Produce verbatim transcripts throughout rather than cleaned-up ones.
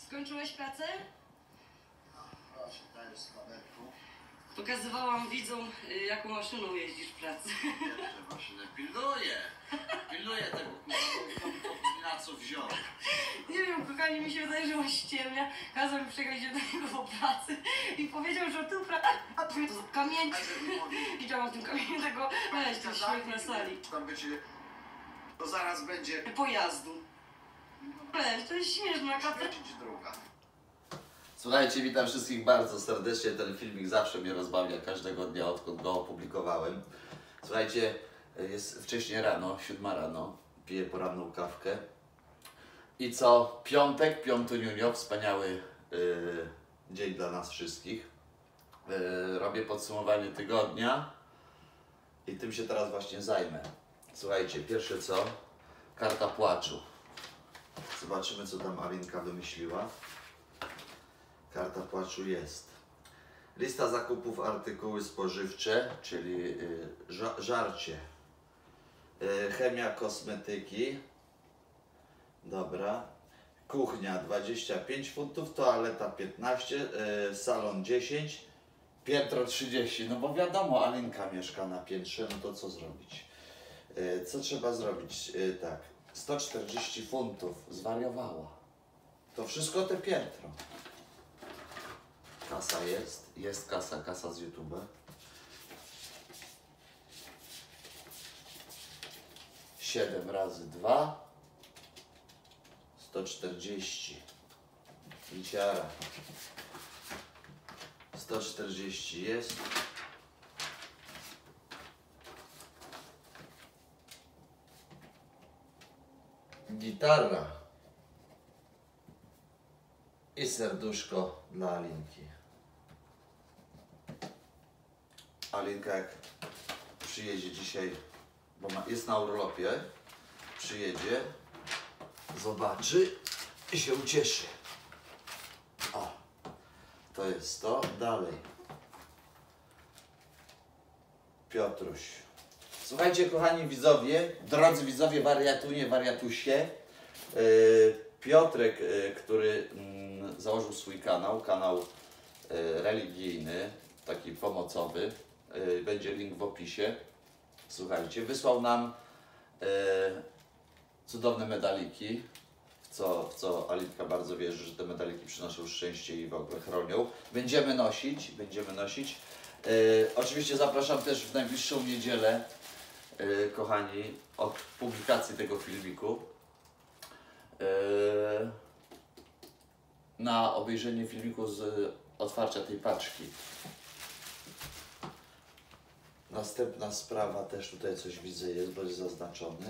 Skończyłeś pracę? No, proszę, dajesz z kamerką. Pokazywałam widzom, jaką maszyną jeździsz w pracy. Jeszcze maszynę pilnuję. Pilnuję tego kurwa, na co wziął. Nie wiem, kochani, mi się wydaje, że on ściemnia. Kazał mi przyjechać do niego po pracy i powiedział, że tu praca, a tu jest kamień. Widziałam w tym kamieniu tego, weź, ten śmiech na sali. Tam będzie, to zaraz będzie Pojazdu. Weź, to jest śmieszna kata. świecić druga. Słuchajcie, witam wszystkich bardzo serdecznie. Ten filmik zawsze mnie rozbawia każdego dnia, odkąd go opublikowałem. Słuchajcie, jest wcześnie rano, siódma rano, piję poranną kawkę. I co? Piątek, piątuniunio, wspaniały yy, dzień dla nas wszystkich. Yy, robię podsumowanie tygodnia i tym się teraz właśnie zajmę. Słuchajcie, pierwsze co? Karta płaczu. Zobaczymy, co tam Alinka wymyśliła. Karta płaczu jest. Lista zakupów, artykuły spożywcze, czyli y, ża żarcie. Y, chemia, kosmetyki. Dobra. Kuchnia dwadzieścia pięć funtów, toaleta piętnaście, y, salon dziesięć, piętro trzydzieści. No bo wiadomo, Alinka mieszka na piętrze, no to co zrobić? Y, co trzeba zrobić? Y, tak. sto czterdzieści funtów. Zwariowała. To wszystko te piętro. Kasa jest, jest kasa, kasa z YouTube'a. siedem razy dwa. sto czterdzieści. Liciara. sto czterdzieści jest. Gitara. I serduszko dla Alinki. Alinka jak przyjedzie dzisiaj, bo ma, jest na urlopie, przyjedzie, zobaczy i się ucieszy. O, to jest to. Dalej. Piotruś. Słuchajcie, kochani widzowie, drodzy widzowie, wariatunie, wariatusie, yy, Piotrek, yy, który yy, założył swój kanał, kanał yy, religijny, taki pomocowy, yy, będzie link w opisie. Słuchajcie, wysłał nam yy, cudowne medaliki, w co, w co Alinka bardzo wierzy, że te medaliki przynoszą szczęście i w ogóle chronią. Będziemy nosić, będziemy nosić. Yy, oczywiście zapraszam też w najbliższą niedzielę, yy, kochani, od publikacji tego filmiku yy, na obejrzenie filmiku z otwarcia tej paczki. Następna sprawa, też tutaj coś widzę, jest, bo jest zaznaczone.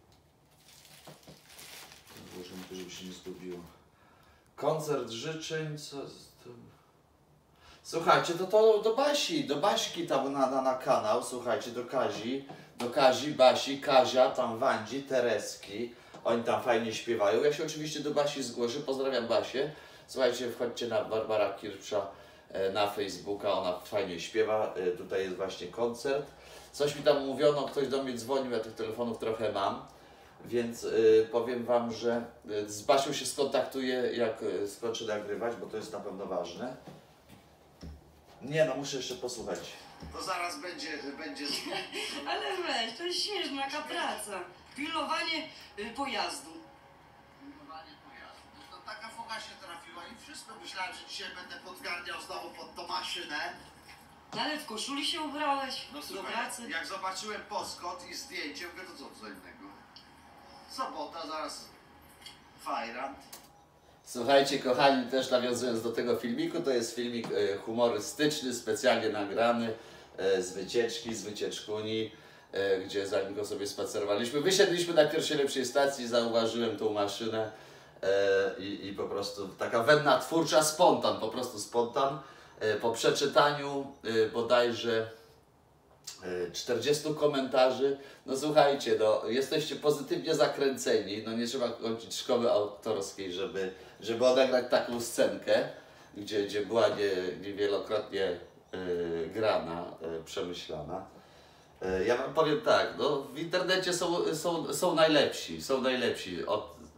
Włożymy to, żeby się nie zgubiło. Koncert życzeń, co... Słuchajcie, to, to do Basi, do Baśki tam na, na, na kanał, słuchajcie, do Kazi, do Kazi, Basi, Kazia, tam Wandzi, Tereski, oni tam fajnie śpiewają. Ja się oczywiście do Basi zgłoszę, pozdrawiam Basię. Słuchajcie, wchodźcie na Barbara Kirpsza na Facebooka, ona fajnie śpiewa, tutaj jest właśnie koncert. Coś mi tam mówiono, ktoś do mnie dzwonił, ja tych telefonów trochę mam, więc y, powiem Wam, że z Basią się skontaktuję, jak skończę nagrywać, bo to jest na pewno ważne. Nie no, muszę jeszcze posłuchać. To zaraz będzie, będzie... Ale weź, to jest śmieszna taka praca. Pilnowanie y, pojazdu. Pilnowanie pojazdu. No to taka foga się trafiła i wszystko. Myślałem, że dzisiaj będę podgarniał znowu pod tą maszynę. No ale w koszuli się ubrałeś No do słuchaj, pracy. jak zobaczyłem poskot i zdjęcie, mówię, to co, co innego. Sobota, zaraz fajrant. Słuchajcie, kochani, też nawiązując do tego filmiku, to jest filmik y, humorystyczny, specjalnie nagrany y, z wycieczki, z wycieczkuni, y, gdzie z Alinką sobie spacerowaliśmy. Wysiedliśmy na pierwszej lepszej stacji, zauważyłem tą maszynę y, i, i po prostu taka wenna twórcza, spontan, po prostu spontan. Y, po przeczytaniu y, bodajże czterdziestu komentarzy, no słuchajcie, no, jesteście pozytywnie zakręceni, no nie trzeba kończyć szkoły autorskiej, żeby, żeby odegrać taką scenkę, gdzie, gdzie była nie, niewielokrotnie y, grana, y, przemyślana. Y, ja wam powiem tak, no w internecie są, są, są najlepsi, są najlepsi, od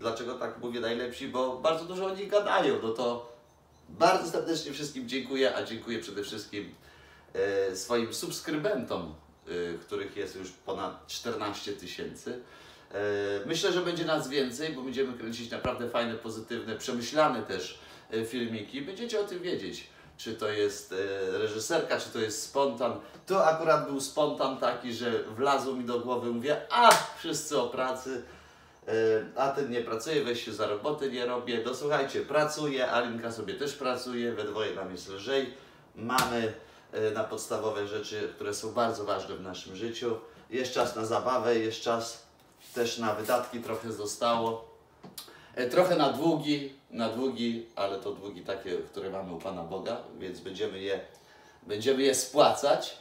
Dlaczego tak mówię najlepsi? Bo bardzo dużo o nich gadają. No to bardzo serdecznie wszystkim dziękuję, a dziękuję przede wszystkim e, swoim subskrybentom, e, których jest już ponad czternaście tysięcy. E, myślę, że będzie nas więcej, bo będziemy kręcić naprawdę fajne, pozytywne, przemyślane też e, filmiki. Będziecie o tym wiedzieć, czy to jest e, reżyserka, czy to jest spontan. To akurat był spontan taki, że wlazł mi do głowy, mówię, a wszyscy o pracy. A ten nie pracuje, weź się za roboty nie robię. No słuchajcie, pracuję, Alinka sobie też pracuje, we dwoje nam jest lżej. Mamy na podstawowe rzeczy, które są bardzo ważne w naszym życiu. Jest czas na zabawę, jest czas też na wydatki, trochę zostało. Trochę na długi, na długi, ale to długi takie, które mamy u Pana Boga, więc będziemy je, będziemy je spłacać.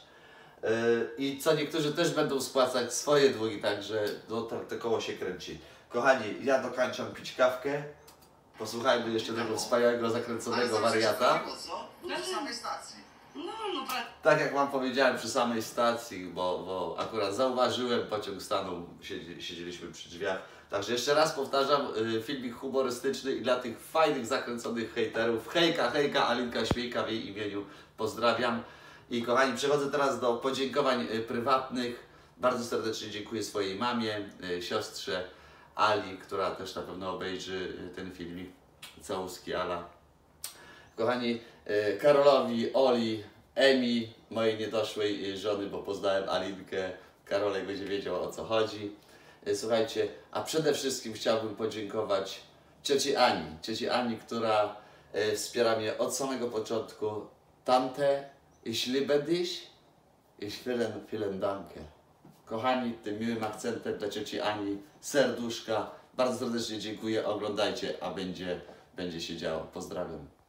I co niektórzy też będą spłacać swoje długi, także no, to, to koło się kręci. Kochani, ja dokończam pić kawkę. Posłuchajmy jeszcze tego wspaniałego, zakręconego wariata. Co? Na samej stacji. No, no, pra... Tak jak Wam powiedziałem przy samej stacji, bo, bo akurat zauważyłem, pociąg stanął, siedzi, siedzieliśmy przy drzwiach. Także jeszcze raz powtarzam, filmik humorystyczny i dla tych fajnych, zakręconych hejterów. Hejka, hejka, Alinka Śmiejka w jej imieniu pozdrawiam. I kochani, przechodzę teraz do podziękowań prywatnych. Bardzo serdecznie dziękuję swojej mamie, siostrze Ali, która też na pewno obejrzy ten filmik. Całuski, Ala. Kochani, Karolowi, Oli, Emi, mojej niedoszłej żony, bo poznałem Alinkę. Karolek będzie wiedział, o co chodzi. Słuchajcie, a przede wszystkim chciałbym podziękować cioci Ani. Cioci Ani, która wspiera mnie od samego początku. Tante, ich liebe dich, ich vielen, vielen danke. Kochani, tym miłym akcentem dla cioci Ani, serduszka. Bardzo serdecznie dziękuję, oglądajcie, a będzie, będzie się działo. Pozdrawiam.